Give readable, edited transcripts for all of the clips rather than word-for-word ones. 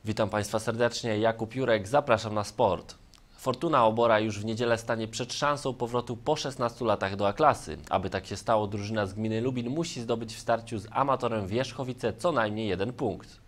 Witam Państwa serdecznie, Jakub Jurek, zapraszam na sport. Fortuna Obora już w niedzielę stanie przed szansą powrotu po 16 latach do A-klasy. Aby tak się stało, drużyna z gminy Lubin musi zdobyć w starciu z amatorem Wierzchowice co najmniej 1 punkt.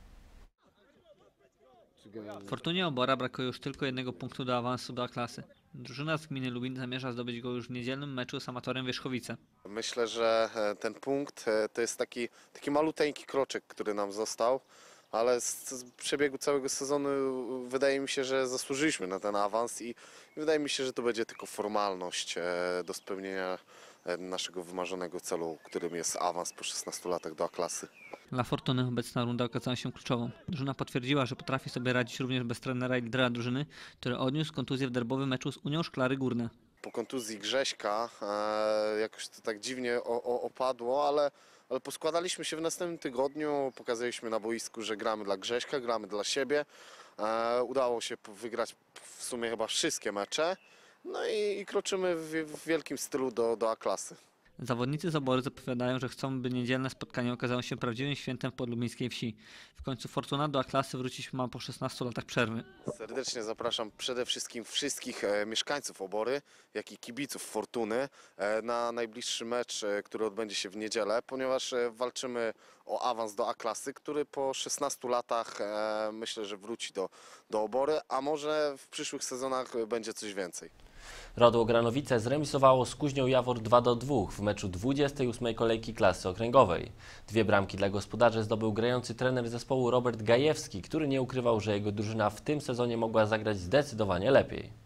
Fortunie Obora brakuje już tylko 1 punktu do awansu do A-klasy. Drużyna z gminy Lubin zamierza zdobyć go już w niedzielnym meczu z amatorem Wierzchowice. Myślę, że ten punkt to jest taki maluteńki kroczek, który nam został, ale z przebiegu całego sezonu wydaje mi się, że zasłużyliśmy na ten awans i wydaje mi się, że to będzie tylko formalność do spełnienia naszego wymarzonego celu, którym jest awans po 16 latach do A-klasy. Dla Fortuny obecna runda okazała się kluczową. Drużyna potwierdziła, że potrafi sobie radzić również bez trenera i lidera drużyny, który odniósł kontuzję w derbowym meczu z Unią Szklary Górne. Po kontuzji Grześka jakoś to tak dziwnie opadło, ale poskładaliśmy się w następnym tygodniu, pokazaliśmy na boisku, że gramy dla Grześka, gramy dla siebie. Udało się wygrać w sumie chyba wszystkie mecze, no i kroczymy w wielkim stylu do A-klasy. Zawodnicy z Obory zapowiadają, że chcą, by niedzielne spotkanie okazało się prawdziwym świętem w podlubińskiej wsi. W końcu Fortuna do A-klasy wrócić ma po 16 latach przerwy. Serdecznie zapraszam przede wszystkim wszystkich mieszkańców Obory, jak i kibiców Fortuny na najbliższy mecz, który odbędzie się w niedzielę, ponieważ walczymy o awans do A-klasy, który po 16 latach myślę, że wróci do Obory, a może w przyszłych sezonach będzie coś więcej. Rodło Granowice zremisowało z Kuźnią Jawor 2-2 w meczu 28. kolejki klasy okręgowej. 2 bramki dla gospodarzy zdobył grający trener zespołu Robert Gajewski, który nie ukrywał, że jego drużyna w tym sezonie mogła zagrać zdecydowanie lepiej.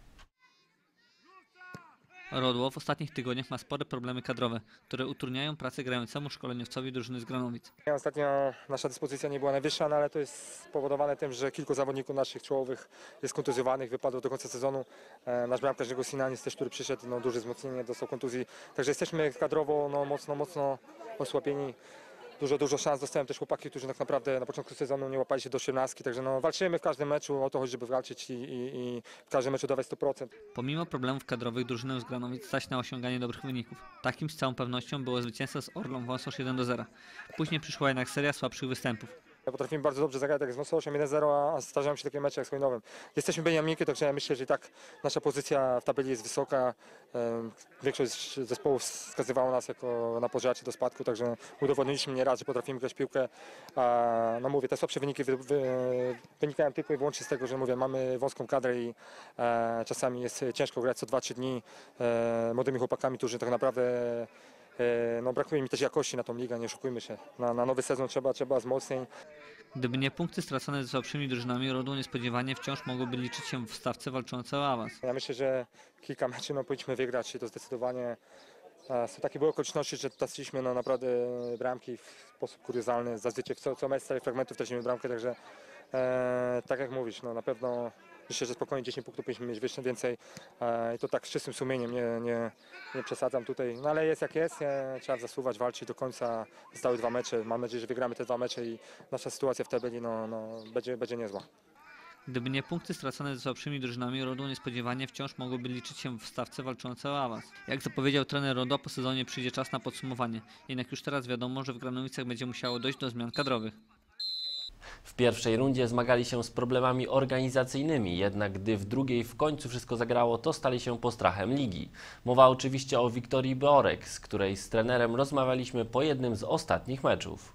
Rodło w ostatnich tygodniach ma spore problemy kadrowe, które utrudniają pracę grającemu szkoleniowcowi drużyny z Granowic. Ostatnio nasza dyspozycja nie była najwyższa, no ale to jest spowodowane tym, że kilku zawodników naszych czołowych jest kontuzjowanych, wypadło do końca sezonu. Nasz bramkarz Sinanis też, który przyszedł, duże wzmocnienie, dostał kontuzji. Także jesteśmy kadrowo mocno osłabieni. Dużo szans dostałem też chłopaki, którzy tak naprawdę na początku sezonu nie łapali się do 17, także walczymy w każdym meczu, o to chodzi, żeby walczyć i w każdym meczu dawać 100%. Pomimo problemów kadrowych drużynę z Granowic stać na osiąganie dobrych wyników. Takim z całą pewnością było zwycięstwo z Orlą Wąsosz 1-0. Później przyszła jednak seria słabszych występów. Potrafimy bardzo dobrze zagrać tak z Wąsoszem 1-0, a zdarzają się takie mecze jak z Chojnowem. Jesteśmy Beniaminki, także ja myślę, że i tak nasza pozycja w tabeli jest wysoka. Większość zespołów wskazywało nas jako na pożarcie do spadku, także udowodniliśmy nieraz, że potrafimy grać piłkę. No mówię, te słabsze wyniki wynikają tylko i wyłącznie z tego, że mówię, mamy wąską kadrę i czasami jest ciężko grać co 2-3 dni młodymi chłopakami, którzy tak naprawdę brakuje mi też jakości na tą ligę, nie oszukujmy się. Na nowy sezon trzeba wzmocnień. Gdyby nie punkty stracone ze słabszymi drużynami, Rodło niespodziewanie wciąż mogłoby liczyć się w stawce walczącej o awans. Ja myślę, że kilka meczów powinniśmy wygrać i to zdecydowanie. Są takie były okoliczności, że traciliśmy naprawdę bramki w sposób kuriozalny. Zazwyczaj co mecz z całych fragmentów tracimy bramkę, także tak jak mówisz, na pewno myślę, że spokojnie 10 punktów powinniśmy mieć więcej i to tak z czystym sumieniem, nie przesadzam tutaj, no ale jest jak jest, trzeba zasuwać, walczyć do końca, zostały 2 mecze, mam nadzieję, że wygramy te 2 mecze i nasza sytuacja w tabeli będzie niezła. Gdyby nie punkty stracone ze słabszymi drużynami, Rodło niespodziewanie wciąż mogłoby liczyć się w stawce walczącej o awans. Jak zapowiedział trener Rodła, po sezonie przyjdzie czas na podsumowanie. Jednak już teraz wiadomo, że w Granowicach będzie musiało dojść do zmian kadrowych. W pierwszej rundzie zmagali się z problemami organizacyjnymi, jednak gdy w drugiej w końcu wszystko zagrało, to stali się postrachem ligi. Mowa oczywiście o Wiktorii Borek, z której z trenerem rozmawialiśmy po jednym z ostatnich meczów.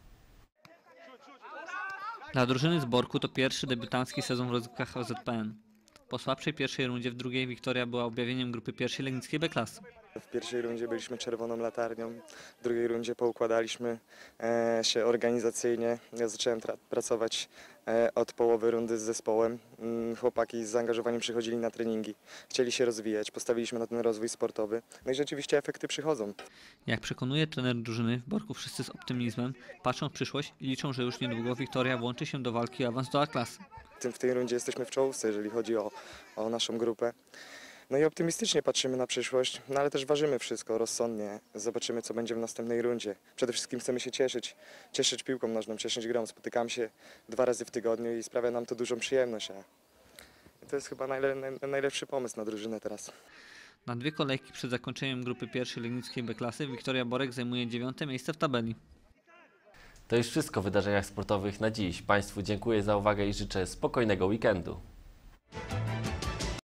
Dla drużyny z Borku to pierwszy debiutancki sezon w rozgrywkach OZPN. Po słabszej pierwszej rundzie w drugiej Wiktoria była objawieniem grupy pierwszej legnickiej B-klasy. W pierwszej rundzie byliśmy czerwoną latarnią, w drugiej rundzie poukładaliśmy się organizacyjnie. Ja zacząłem pracować od połowy rundy z zespołem. Chłopaki z zaangażowaniem przychodzili na treningi, chcieli się rozwijać, postawiliśmy na ten rozwój sportowy. No i rzeczywiście efekty przychodzą. Jak przekonuje trener drużyny, w Borku wszyscy z optymizmem patrzą w przyszłość i liczą, że już niedługo Wiktoria włączy się do walki o awans do A-klasy. W tej rundzie jesteśmy w czołówce, jeżeli chodzi o naszą grupę. No i optymistycznie patrzymy na przyszłość, no ale też ważymy wszystko rozsądnie. Zobaczymy, co będzie w następnej rundzie. Przede wszystkim chcemy się cieszyć piłką nożną, cieszyć grą. Spotykamy się 2 razy w tygodniu i sprawia nam to dużą przyjemność. To jest chyba najlepszy pomysł na drużynę teraz. Na 2 kolejki przed zakończeniem grupy pierwszej legnickiej B-klasy Wiktoria Borek zajmuje 9. miejsce w tabeli. To już wszystko w wydarzeniach sportowych na dziś. Państwu dziękuję za uwagę i życzę spokojnego weekendu.